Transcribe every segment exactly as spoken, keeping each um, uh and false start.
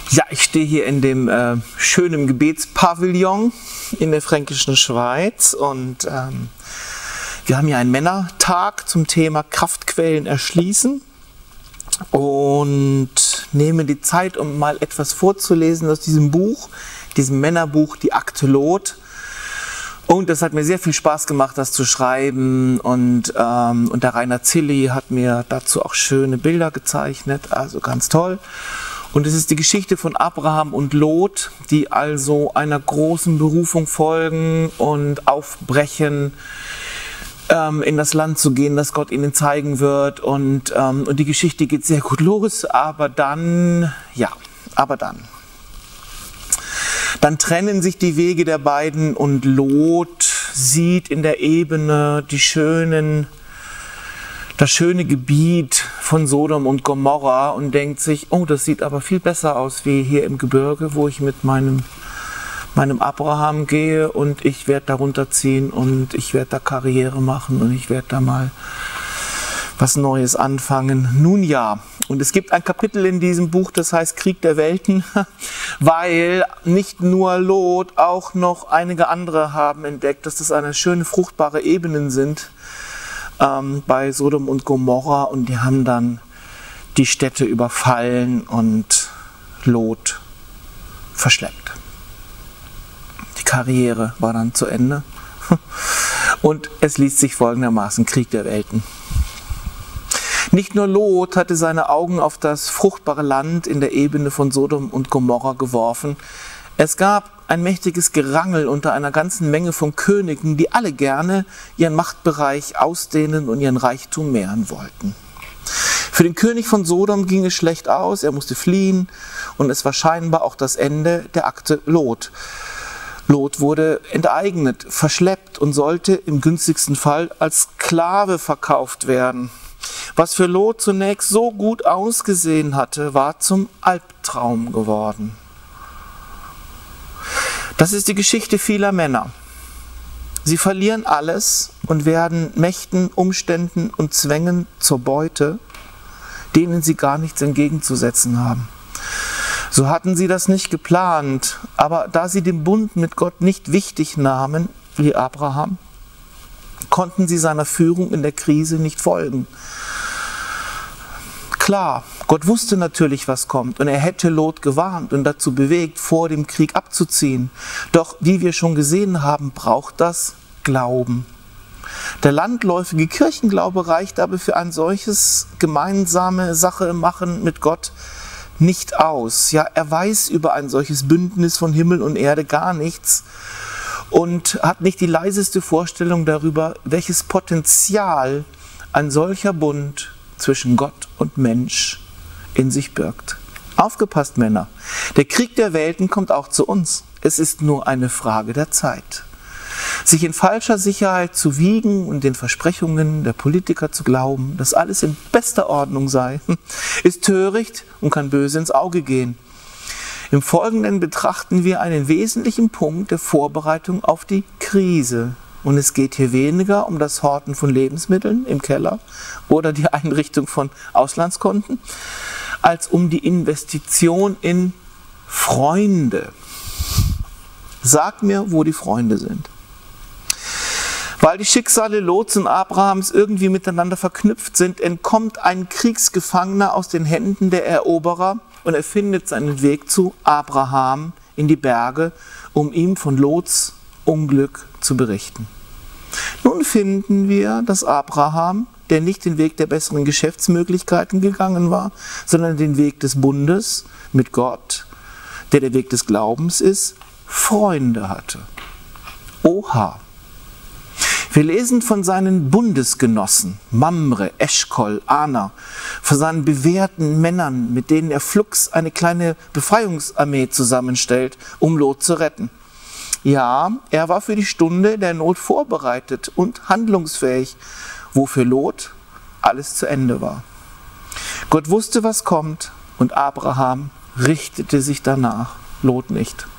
Ja, ich stehe hier in dem äh, schönen Gebetspavillon in der fränkischen Schweiz und ähm, wir haben hier einen Männertag zum Thema Kraftquellen erschließen und nehmen die Zeit, um mal etwas vorzulesen aus diesem Buch, diesem Männerbuch, die Akte Lot. Und es hat mir sehr viel Spaß gemacht, das zu schreiben und, ähm, und der Rainer Zilli hat mir dazu auch schöne Bilder gezeichnet, also ganz toll. Und es ist die Geschichte von Abraham und Lot, die also einer großen Berufung folgen und aufbrechen, ähm, in das Land zu gehen, das Gott ihnen zeigen wird. Und, ähm, und die Geschichte geht sehr gut los, aber dann, ja, aber dann. Dann trennen sich die Wege der beiden und Lot sieht in der Ebene die schönen das schöne Gebiet von Sodom und Gomorra und denkt sich, oh, das sieht aber viel besser aus wie hier im Gebirge, wo ich mit meinem, meinem Abraham gehe und ich werde da runterziehen und ich werde da Karriere machen und ich werde da mal was Neues anfangen. Nun ja, und es gibt ein Kapitel in diesem Buch, das heißt Krieg der Welten, weil nicht nur Lot, auch noch einige andere haben entdeckt, dass das eine schöne, fruchtbare Ebenen sind, Ähm, bei Sodom und Gomorra, und die haben dann die Städte überfallen und Lot verschleppt. Die Karriere war dann zu Ende und es liest sich folgendermaßen: Krieg der Welten. Nicht nur Lot hatte seine Augen auf das fruchtbare Land in der Ebene von Sodom und Gomorra geworfen, es gab ein mächtiges Gerangel unter einer ganzen Menge von Königen, die alle gerne ihren Machtbereich ausdehnen und ihren Reichtum mehren wollten. Für den König von Sodom ging es schlecht aus, er musste fliehen und es war scheinbar auch das Ende der Akte Lot. Lot wurde enteignet, verschleppt und sollte im günstigsten Fall als Sklave verkauft werden. Was für Lot zunächst so gut ausgesehen hatte, war zum Albtraum geworden. Das ist die Geschichte vieler Männer. Sie verlieren alles und werden Mächten, Umständen und Zwängen zur Beute, denen sie gar nichts entgegenzusetzen haben. So hatten sie das nicht geplant, aber da sie den Bund mit Gott nicht wichtig nahmen, wie Abraham, konnten sie seiner Führung in der Krise nicht folgen. Klar, Gott wusste natürlich, was kommt, und er hätte Lot gewarnt und dazu bewegt, vor dem Krieg abzuziehen. Doch, wie wir schon gesehen haben, braucht das Glauben. Der landläufige Kirchenglaube reicht aber für ein solches gemeinsame Sache machen mit Gott nicht aus. Ja, er weiß über ein solches Bündnis von Himmel und Erde gar nichts und hat nicht die leiseste Vorstellung darüber, welches Potenzial ein solcher Bund zwischen Gott und Mensch in sich birgt. Aufgepasst, Männer, der Krieg der Welten kommt auch zu uns. Es ist nur eine Frage der Zeit. Sich in falscher Sicherheit zu wiegen und den Versprechungen der Politiker zu glauben, dass alles in bester Ordnung sei, ist töricht und kann böse ins Auge gehen. Im Folgenden betrachten wir einen wesentlichen Punkt der Vorbereitung auf die Krise. Und es geht hier weniger um das Horten von Lebensmitteln im Keller oder die Einrichtung von Auslandskonten, als um die Investition in Freunde. Sag mir, wo die Freunde sind. Weil die Schicksale Lots und Abrahams irgendwie miteinander verknüpft sind, entkommt ein Kriegsgefangener aus den Händen der Eroberer und er findet seinen Weg zu Abraham in die Berge, um ihm von Lots Unglück zu berichten. Nun finden wir, dass Abraham, der nicht den Weg der besseren Geschäftsmöglichkeiten gegangen war, sondern den Weg des Bundes mit Gott, der der Weg des Glaubens ist, Freunde hatte. Oha! Wir lesen von seinen Bundesgenossen, Mamre, Eschkol, Ana, von seinen bewährten Männern, mit denen er flugs eine kleine Befreiungsarmee zusammenstellt, um Lot zu retten. Ja, er war für die Stunde der Not vorbereitet und handlungsfähig, wo für Lot alles zu Ende war. Gott wusste, was kommt, und Abraham richtete sich danach, Lot nicht.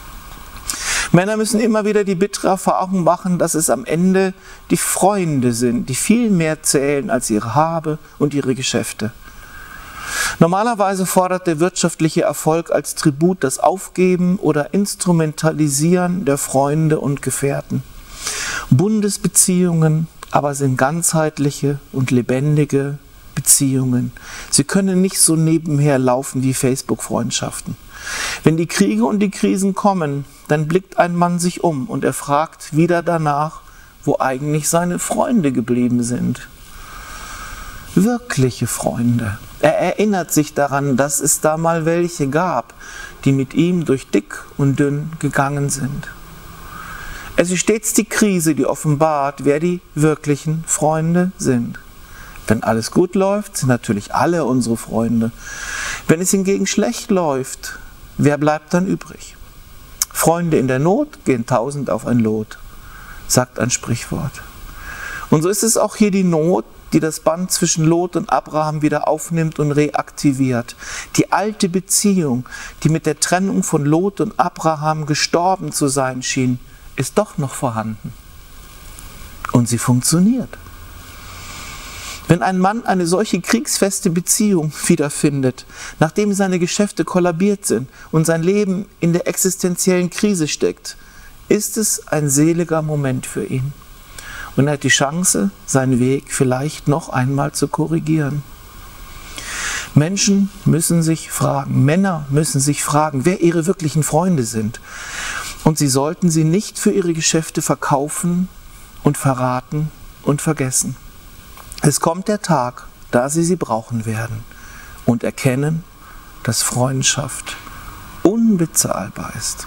Männer müssen immer wieder die bittere Erfahrung machen, dass es am Ende die Freunde sind, die viel mehr zählen als ihre Habe und ihre Geschäfte. Normalerweise fordert der wirtschaftliche Erfolg als Tribut das Aufgeben oder Instrumentalisieren der Freunde und Gefährten. Bundesbeziehungen aber sind ganzheitliche und lebendige Beziehungen. Sie können nicht so nebenher laufen wie Facebook-Freundschaften. Wenn die Kriege und die Krisen kommen, dann blickt ein Mann sich um und er fragt wieder danach, wo eigentlich seine Freunde geblieben sind. Wirkliche Freunde. Er erinnert sich daran, dass es da mal welche gab, die mit ihm durch dick und dünn gegangen sind. Es ist stets die Krise, die offenbart, wer die wirklichen Freunde sind. Wenn alles gut läuft, sind natürlich alle unsere Freunde. Wenn es hingegen schlecht läuft, wer bleibt dann übrig? Freunde in der Not gehen tausend auf ein Lot, sagt ein Sprichwort. Und so ist es auch hier die Not, die das Band zwischen Lot und Abraham wieder aufnimmt und reaktiviert. Die alte Beziehung, die mit der Trennung von Lot und Abraham gestorben zu sein schien, ist doch noch vorhanden. Und sie funktioniert. Wenn ein Mann eine solche kriegsfeste Beziehung wiederfindet, nachdem seine Geschäfte kollabiert sind und sein Leben in der existenziellen Krise steckt, ist es ein seliger Moment für ihn. Und er hat die Chance, seinen Weg vielleicht noch einmal zu korrigieren. Menschen müssen sich fragen, Männer müssen sich fragen, wer ihre wirklichen Freunde sind. Und sie sollten sie nicht für ihre Geschäfte verkaufen und verraten und vergessen. Es kommt der Tag, da sie sie brauchen werden und erkennen, dass Freundschaft unbezahlbar ist.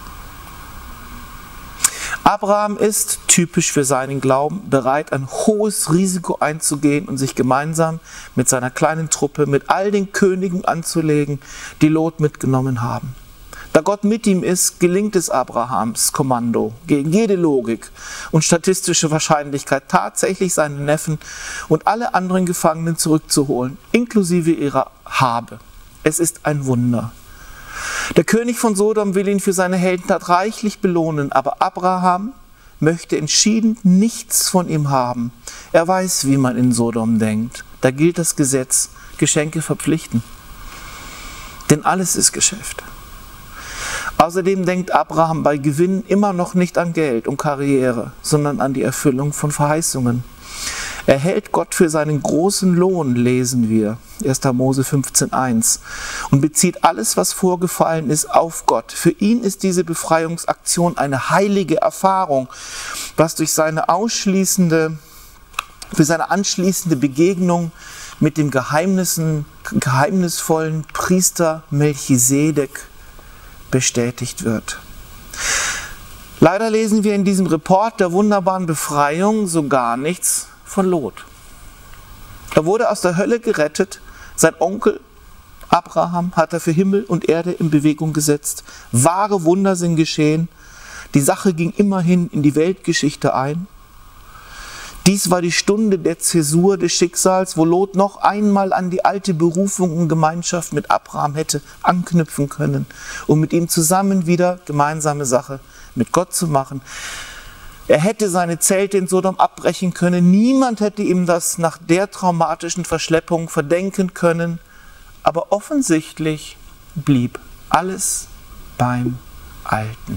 Abraham ist, typisch für seinen Glauben, bereit, ein hohes Risiko einzugehen und sich gemeinsam mit seiner kleinen Truppe, mit all den Königen anzulegen, die Lot mitgenommen haben. Da Gott mit ihm ist, gelingt es Abrahams Kommando, gegen jede Logik und statistische Wahrscheinlichkeit tatsächlich seinen Neffen und alle anderen Gefangenen zurückzuholen, inklusive ihrer Habe. Es ist ein Wunder. Der König von Sodom will ihn für seine Heldentat reichlich belohnen, aber Abraham möchte entschieden nichts von ihm haben. Er weiß, wie man in Sodom denkt. Da gilt das Gesetz, Geschenke verpflichten. Denn alles ist Geschäft. Außerdem denkt Abraham bei Gewinn immer noch nicht an Geld und Karriere, sondern an die Erfüllung von Verheißungen. Er hält Gott für seinen großen Lohn, lesen wir, erster Mose fünfzehn eins, und bezieht alles, was vorgefallen ist, auf Gott. Für ihn ist diese Befreiungsaktion eine heilige Erfahrung, was durch seine ausschließende, für seine anschließende Begegnung mit dem geheimnisvollen Priester Melchisedek bestätigt wird. Leider lesen wir in diesem Report der wunderbaren Befreiung so gar nichts von Lot. Er wurde aus der Hölle gerettet, sein Onkel Abraham hat er für Himmel und Erde in Bewegung gesetzt, wahre Wunder sind geschehen, die Sache ging immerhin in die Weltgeschichte ein. Dies war die Stunde der Zäsur des Schicksals, wo Lot noch einmal an die alte Berufung und Gemeinschaft mit Abraham hätte anknüpfen können, um mit ihm zusammen wieder gemeinsame Sache mit Gott zu machen. Er hätte seine Zelte in Sodom abbrechen können. Niemand hätte ihm das nach der traumatischen Verschleppung verdenken können. Aber offensichtlich blieb alles beim Alten.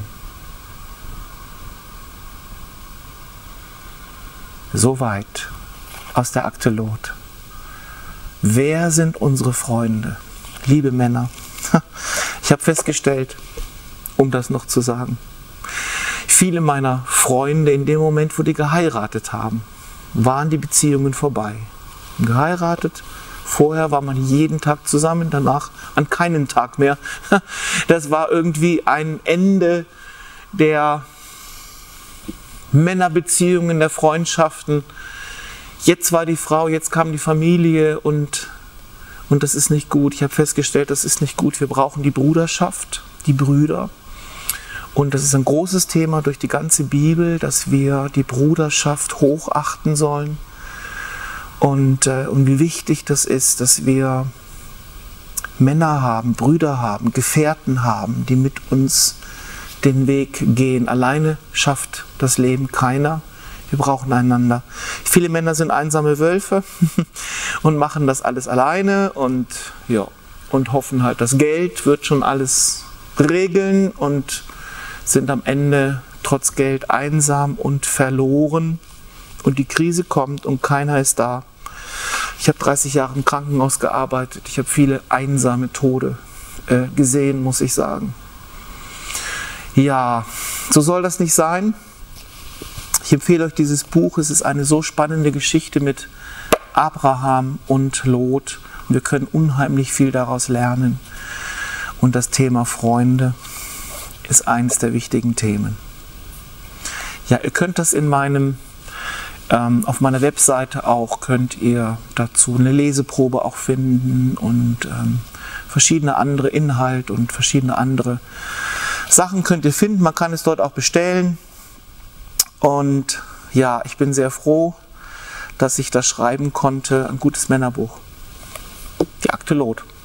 Soweit aus der Akte Lot. Wer sind unsere Freunde? Liebe Männer, ich habe festgestellt, um das noch zu sagen, viele meiner Freunde in dem Moment, wo die geheiratet haben, waren die Beziehungen vorbei. Geheiratet, vorher war man jeden Tag zusammen, danach an keinen Tag mehr. Das war irgendwie ein Ende der Männerbeziehungen, der Freundschaften. Jetzt war die Frau, jetzt kam die Familie und, und das ist nicht gut. Ich habe festgestellt, das ist nicht gut. Wir brauchen die Bruderschaft, die Brüder. Und das ist ein großes Thema durch die ganze Bibel, dass wir die Bruderschaft hochachten sollen. Und, äh, und wie wichtig das ist, dass wir Männer haben, Brüder haben, Gefährten haben, die mit uns den Weg gehen. Alleine schafft das Leben keiner. Wir brauchen einander. Viele Männer sind einsame Wölfe und machen das alles alleine und, ja, und hoffen halt, das Geld wird schon alles regeln und sind am Ende trotz Geld einsam und verloren. Und die Krise kommt und keiner ist da. Ich habe dreißig Jahre im Krankenhaus gearbeitet. Ich habe viele einsame Tode äh, gesehen, muss ich sagen. Ja, so soll das nicht sein. Ich empfehle euch dieses Buch. Es ist eine so spannende Geschichte mit Abraham und Lot. Und wir können unheimlich viel daraus lernen. Und das Thema Freunde ist eines der wichtigen Themen. Ja, ihr könnt das in meinem, ähm, auf meiner Webseite auch, könnt ihr dazu eine Leseprobe auch finden und ähm, verschiedene andere Inhalte und verschiedene andere Sachen könnt ihr finden. Man kann es dort auch bestellen. Und ja, ich bin sehr froh, dass ich das schreiben konnte. Ein gutes Männerbuch. Die Akte Lot.